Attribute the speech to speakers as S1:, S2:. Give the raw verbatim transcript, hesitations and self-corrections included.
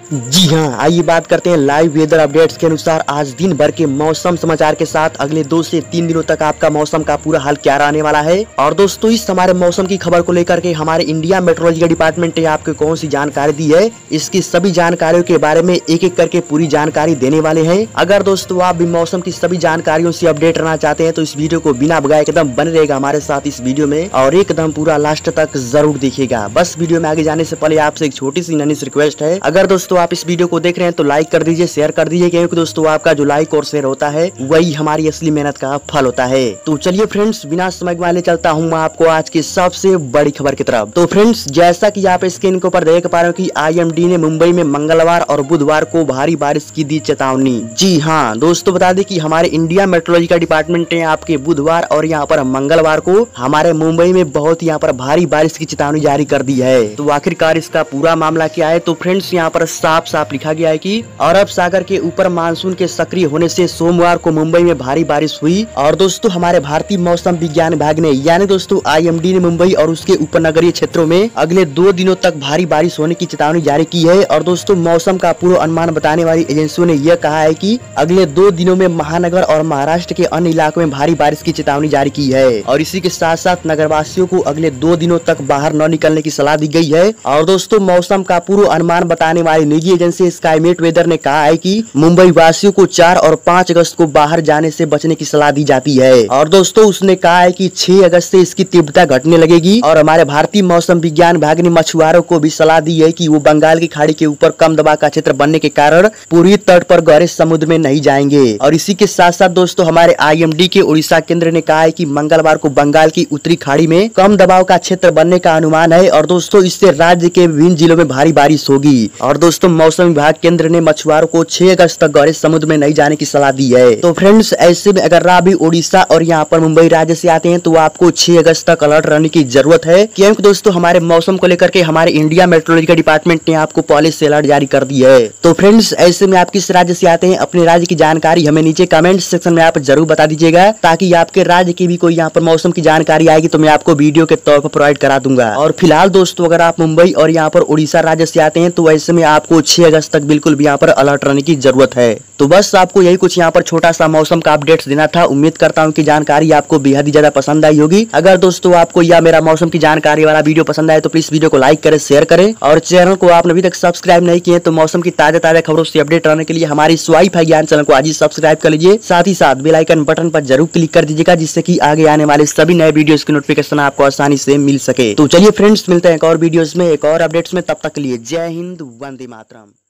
S1: जी हाँ, आइए बात करते हैं लाइव वेदर अपडेट्स के अनुसार आज दिन भर के मौसम समाचार के साथ अगले दो से तीन दिनों तक आपका मौसम का पूरा हाल क्या रहने वाला है। और दोस्तों, इस हमारे मौसम की खबर को लेकर के हमारे इंडिया मेट्रोलॉजी डिपार्टमेंट ने आपको कौन सी जानकारी दी है, इसकी सभी जानकारियों के बारे में एक एक करके पूरी जानकारी देने वाले हैं। अगर दोस्तों आप भी मौसम की सभी जानकारियों से अपडेट रहना चाहते हैं तो इस वीडियो को बिना भगाए एकदम बने रहेगा हमारे साथ इस वीडियो में और एकदम पूरा लास्ट तक जरूर देखिएगा। बस वीडियो में आगे जाने से पहले आपसे एक छोटी सी नन्ही सी रिक्वेस्ट है, अगर दोस्तों आप इस वीडियो को देख रहे हैं तो लाइक कर दीजिए, शेयर कर दीजिए, क्योंकि दोस्तों आपका जो लाइक और शेयर होता है वही हमारी असली मेहनत का फल होता है। तो चलिए फ्रेंड्स, बिना समय गंवाए चलता हूँ मैं आपको आज की सबसे बड़ी खबर की तरफ। तो फ्रेंड्स, जैसा कि आप स्क्रीन के ऊपर देख पा रहे हो कि आईएमडी ने मुंबई में मंगलवार और बुधवार को भारी बारिश की दी चेतावनी। जी हाँ दोस्तों, बता दें कि हमारे इंडिया मेट्रोलॉजी का डिपार्टमेंट ने आपके बुधवार और यहाँ पर मंगलवार को हमारे मुंबई में बहुत यहाँ पर भारी बारिश की चेतावनी जारी कर दी है। तो आखिरकार इसका पूरा मामला क्या है? तो फ्रेंड्स, यहाँ पर साफ साफ लिखा गया है कि अरब सागर के ऊपर मानसून के सक्रिय होने से सोमवार को मुंबई में भारी बारिश हुई। और दोस्तों, हमारे भारतीय मौसम विज्ञान विभाग ने यानी दोस्तों आईएमडी ने मुंबई और उसके उपनगरीय क्षेत्रों में अगले दो दिनों तक भारी बारिश होने की चेतावनी जारी की है। और दोस्तों, मौसम का पूर्व अनुमान बताने वाली एजेंसियों ने यह कहा है कि अगले दो दिनों में महानगर और महाराष्ट्र के अन्य इलाकों में भारी बारिश की चेतावनी जारी की है। और इसी के साथ साथ नगरवासियों को अगले दो दिनों तक बाहर न निकलने की सलाह दी गई है। और दोस्तों, मौसम का पूर्व अनुमान बताने वाली निजी एजेंसी स्काईमेट वेदर ने कहा है कि मुंबई वासियों को चार और पाँच अगस्त को बाहर जाने से बचने की सलाह दी जाती है। और दोस्तों, उसने कहा है कि छह अगस्त से इसकी तीव्रता घटने लगेगी। और हमारे भारतीय मौसम विज्ञान विभाग ने मछुआरों को भी सलाह दी है कि वो बंगाल की खाड़ी के ऊपर कम दबाव का क्षेत्र बनने के कारण पूर्वी तट पर गहरे समुद्र में नहीं जाएंगे। और इसी के साथ साथ दोस्तों, हमारे आईएमडी के उड़ीसा केंद्र ने कहा है कि मंगलवार को बंगाल की उत्तरी खाड़ी में कम दबाव का क्षेत्र बनने का अनुमान है। और दोस्तों, इससे राज्य के विभिन्न जिलों में भारी बारिश होगी। और दोस्तों, मौसम विभाग केंद्र ने मछुआरों को छह अगस्त तक गहरे समुद्र में नहीं जाने की सलाह दी है। तो फ्रेंड्स, ऐसे में अगर आप भी उड़ीसा और यहाँ पर मुंबई राज्य से आते हैं तो आपको छह अगस्त तक अलर्ट रहने की जरूरत है, क्योंकि दोस्तों हमारे मौसम को लेकर के हमारे इंडिया मेट्रोलॉजी का डिपार्टमेंट ने आपको पहले से अलर्ट जारी कर दी है। तो फ्रेंड्स, ऐसे में आप किस राज्य से आते हैं, अपने राज्य की जानकारी हमें नीचे कमेंट सेक्शन में आप जरूर बता दीजिएगा, ताकि आपके राज्य की भी कोई यहाँ पर मौसम की जानकारी आएगी तो मैं आपको वीडियो के तौर पर प्रोवाइड करा दूंगा। और फिलहाल दोस्तों, अगर आप मुंबई और यहाँ पर उड़ीसा राज्य से आते हैं तो ऐसे में आपको छह अगस्त तक बिल्कुल भी यहाँ पर अलर्ट रहने की जरूरत है। तो बस आपको यही कुछ यहाँ पर छोटा सा मौसम का अपडेट्स देना था। उम्मीद करता हूँ कि जानकारी आपको बेहद ही ज्यादा पसंद आई होगी। अगर दोस्तों आपको यह मेरा मौसम की जानकारी वाला वीडियो पसंद आए तो प्लीज वीडियो को लाइक करें, शेयर करें, और चैनल को आपने अभी तक सब्सक्राइब नहीं किए तो मौसम की ताजा ताजा खबरों से अपडेट रहने के लिए हमारी स्वाई फाई ज्ञान चैनल को आज ही सब्सक्राइब कर लीजिए। साथ ही साथ बेल आइकन बटन पर जरूर क्लिक कर दीजिएगा, जिससे कि आगे आने वाले सभी नए वीडियोस की नोटिफिकेशन आपको आसानी से मिल सके। तो चलिए फ्रेंड्स, मिलते हैं एक और वीडियोस में, एक और अपडेट्स में। तब तक के लिए जय हिंद, वंदे मातरम।